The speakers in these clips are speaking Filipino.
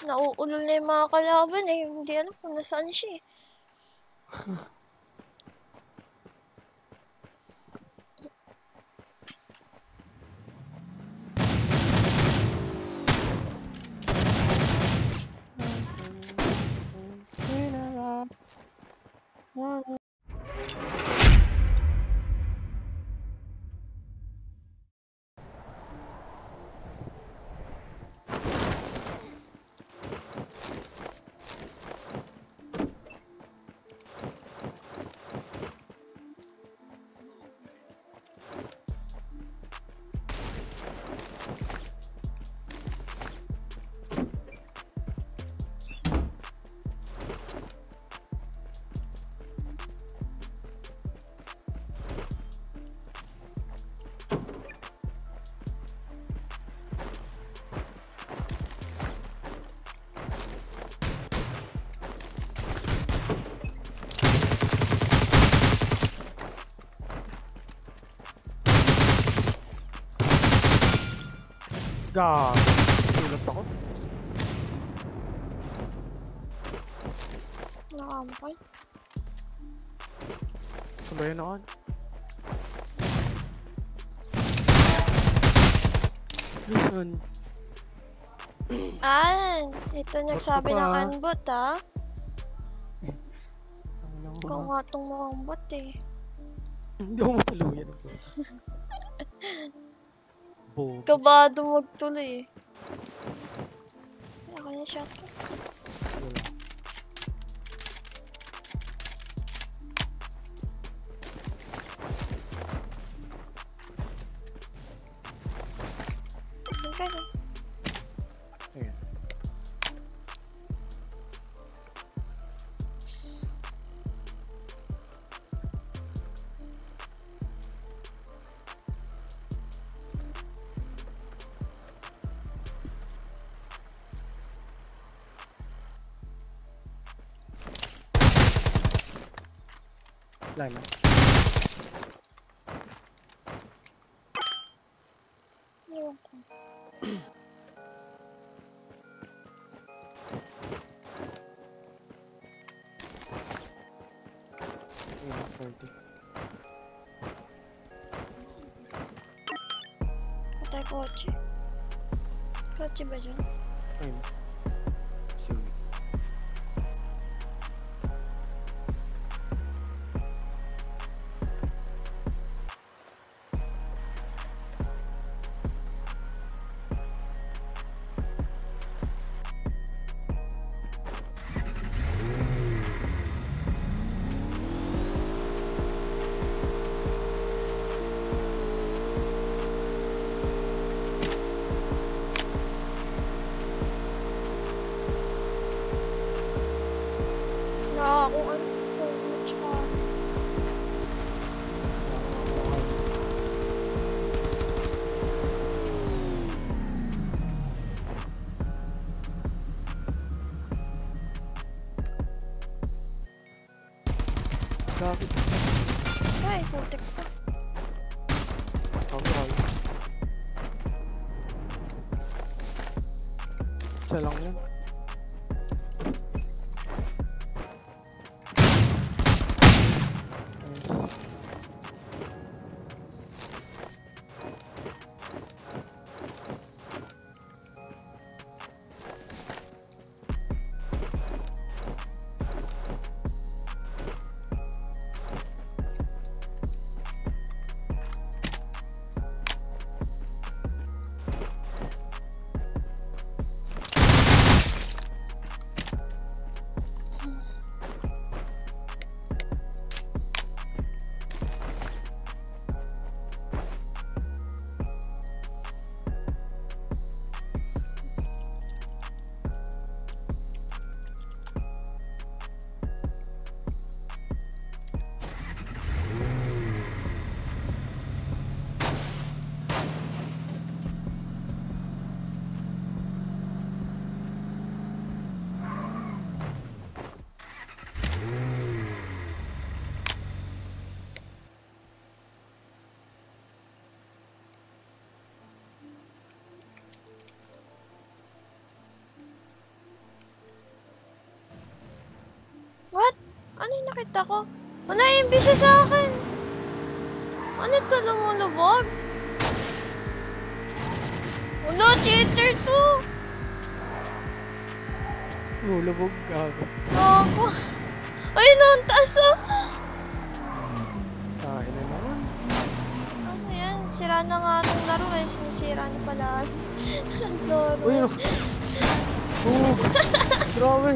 Nauulol na yung mga kalaban eh. Hindi alam kung nasaan siya eh. Gag. Sulat ako. Nakampay. Saan ba yun ako? Listen. Ito nagsabi ng unbot ah. Ikaw nga itong mukhang bot eh. Hindi ako matuluyan. Kabado magtuloy eh. Ako na shotgun. Ganun. Ayan. Lima. Ewan ko. Patay kotse. Kotse ba dyan? Ayun. Sige. Kung ano, tsaka... Bakit? Ay, putik ka. Isa lang yan. Ano yung nakita ko? Wala yung siya sa akin. Ano ito lumulubog? Wala, cheater to. Lulubog, gago. Gago. Ay, ang taas oh. Kain na naman. Ano yan? Sira na nga itong laro eh. Sinisira na pala. Laro. Uy, no. Grabe.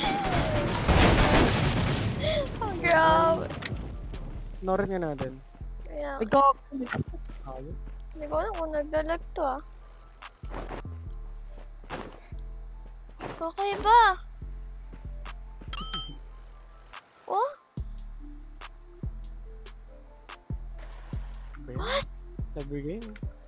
Oh, grabe. Norin nga natin. Kaya, Ay, gago. Gago. hindi ko alam kung nagdalag to ah. Okay ba? Oh? What? Cyber game.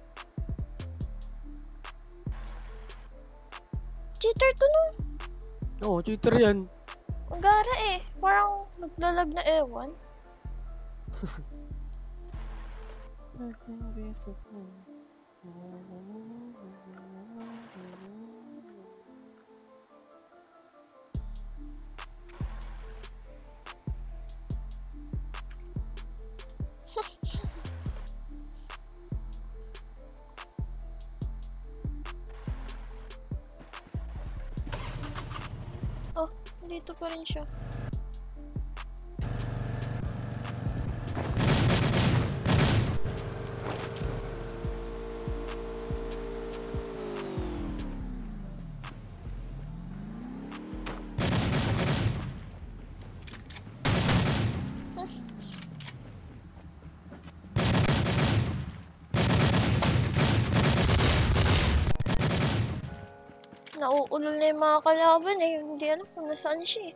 Cheater to no? Oo, cheater yan. Ang gara eh. Parang naglalag na ewan. Oh, dito pa rin siya. Nauulol na yung mga kalaban eh. Hindi alam kung nasaan siya eh.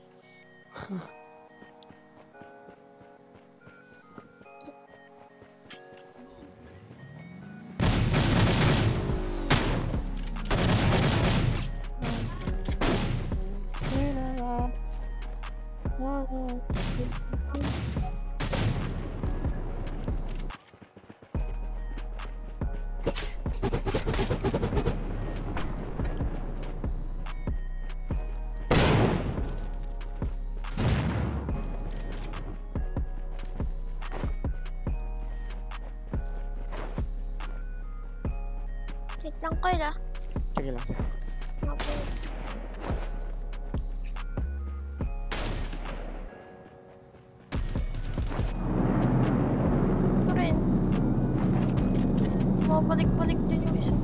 Wait lang kayo lah. Sige lang. Okay. Ito rin. Mabalik-balik din yung isa.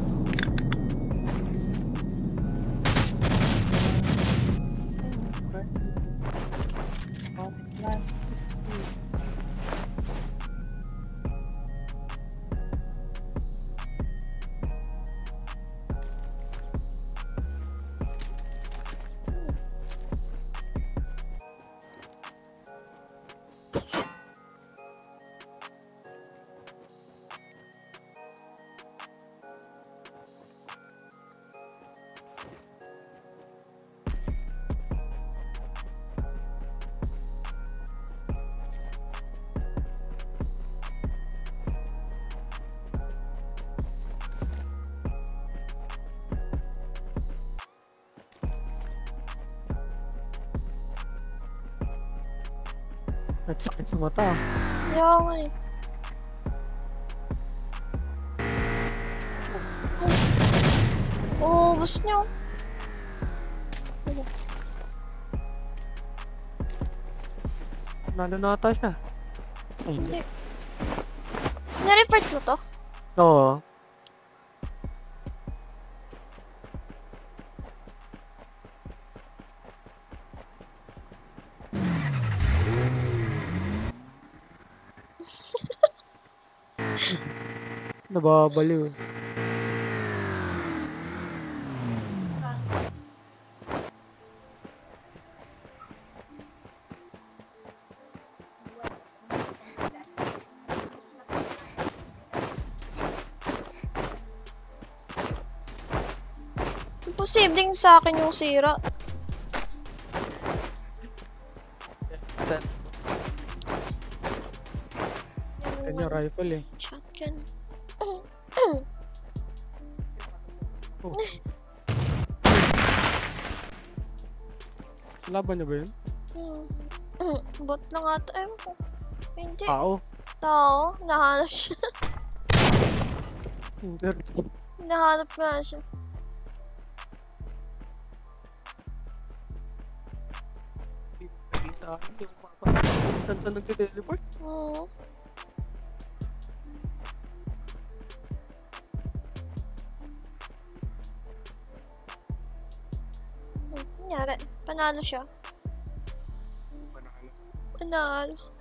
At sakit sa mata. Kaya nga eh. Oh, ubos nyo. Nalo na ata siya. Ay, Hindi. Na-report mo to? Oo. Nababaliw. Posibleng sa akin yung sira. Yan yung rifle eh. Shotgun. Oh. Laban niyo ba yun? Hmm. Bot lang ata. Ewan ko. Hindi. Tao. Tao. Nahanap siya. Hindi. Nahanap nga siya. Nakita ako. Hindi ako mapapalitan ka nag-teleport. Oo. Nangyari. Panalo siya. Panalo. Panalo.